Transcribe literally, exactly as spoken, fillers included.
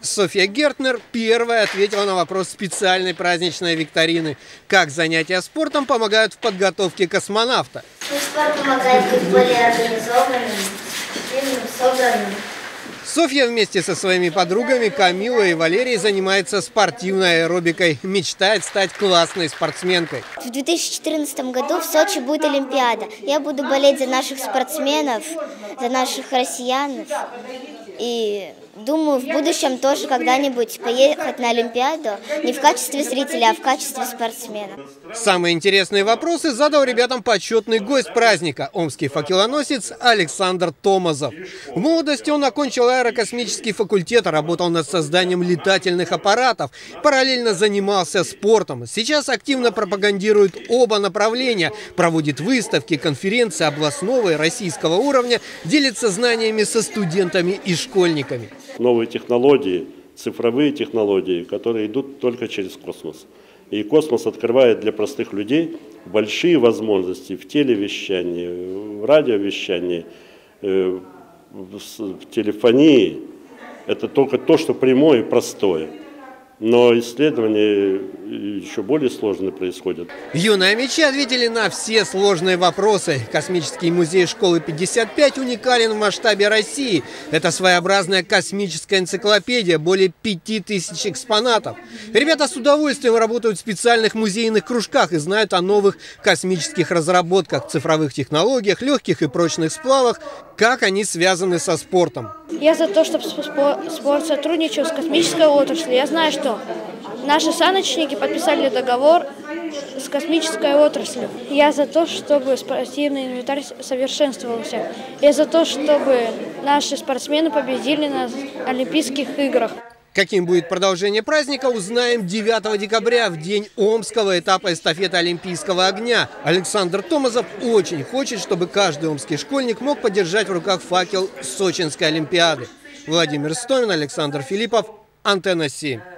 Софья Гертнер первая ответила на вопрос специальной праздничной викторины. Как занятия спортом помогают в подготовке космонавта? Спорт помогает быть более организованным, собранным. Софья вместе со своими подругами Камилой и Валерией занимается спортивной аэробикой. Мечтает стать классной спортсменкой. В две тысячи четырнадцатом году в Сочи будет Олимпиада. Я буду болеть за наших спортсменов, за наших россиян. И думаю, в будущем тоже когда-нибудь поехать на Олимпиаду не в качестве зрителя, а в качестве спортсмена. Самые интересные вопросы задал ребятам почетный гость праздника – омский факелоносец Александр Томазов. В молодости он окончил аэрокосмический факультет, работал над созданием летательных аппаратов, параллельно занимался спортом. Сейчас активно пропагандирует оба направления, проводит выставки, конференции областного и российского уровня, делится знаниями со студентами и школьниками. Новые технологии, цифровые технологии, которые идут только через космос. И космос открывает для простых людей большие возможности в телевещании, в радиовещании, в телефонии. Это только то, что прямое и простое. Но исследования еще более сложные происходят. Юные мечи ответили на все сложные вопросы. Космический музей школы пятьдесят пять уникален в масштабе России. Это своеобразная космическая энциклопедия, более пяти тысяч экспонатов. Ребята с удовольствием работают в специальных музейных кружках и знают о новых космических разработках, цифровых технологиях, легких и прочных сплавах, как они связаны со спортом. Я за то, чтобы спорт сотрудничал с космической отраслью. Я знаю, что наши саночники подписали договор с космической отраслью. Я за то, чтобы спортивный инвентарь совершенствовался. Я за то, чтобы наши спортсмены победили на Олимпийских играх. Каким будет продолжение праздника, узнаем девятого декабря, в день омского этапа эстафеты Олимпийского огня. Александр Томазов очень хочет, чтобы каждый омский школьник мог подержать в руках факел Сочинской Олимпиады. Владимир Стомин, Александр Филиппов, Антенна семь.